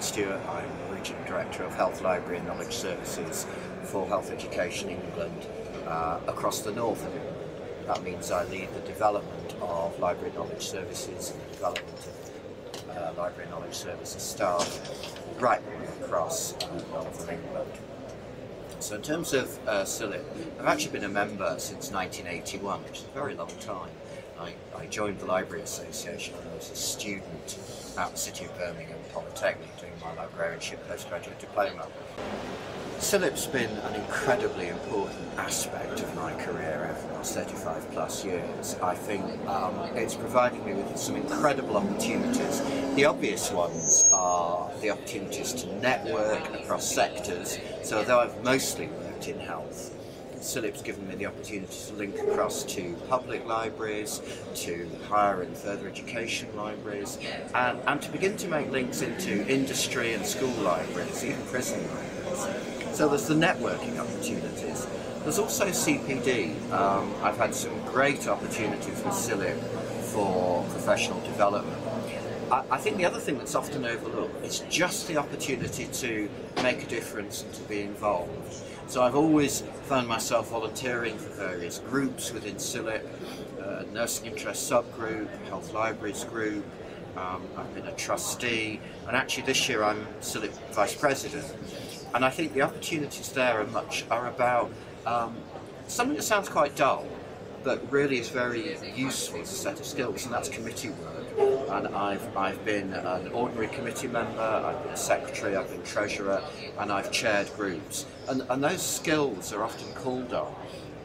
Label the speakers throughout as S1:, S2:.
S1: Stewart. I'm Regional Director of Health Library and Knowledge Services for Health Education England across the north of England. That means I lead the development of library and knowledge services and the development of library and knowledge services staff right across north of England. So in terms of CILIP, I've actually been a member since 1981, which is a very long time. I joined the Library Association when I was a student at the City of Birmingham Polytechnic doing my librarianship postgraduate diploma. CILIP's been an incredibly important aspect of my career over the last 35 plus years. I think it's provided me with some incredible opportunities. The obvious ones are the opportunities to network across sectors. So although I've mostly worked in health, CILIP's given me the opportunity to link across to public libraries, to higher and further education libraries, and to begin to make links into industry and school libraries, even prison libraries. So there's the networking opportunities. There's also CPD. I've had some great opportunities with CILIP for professional development. I think the other thing that's often overlooked is just the opportunity to make a difference and to be involved. So I've always found myself volunteering for various groups within CILIP, Nursing Interest Subgroup, Health Libraries Group. I've been a trustee, and actually this year I'm CILIP Vice President. And I think the opportunities there are about something that sounds quite dull, but really is very useful as a set of skills, and that's committee work. And I've been an ordinary committee member, I've been secretary, I've been treasurer, and I've chaired groups. And those skills are often called on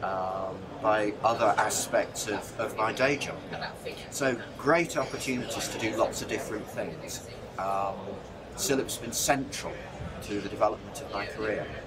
S1: by other aspects of my day job. So great opportunities to do lots of different things. CILIP's been central to the development of my career.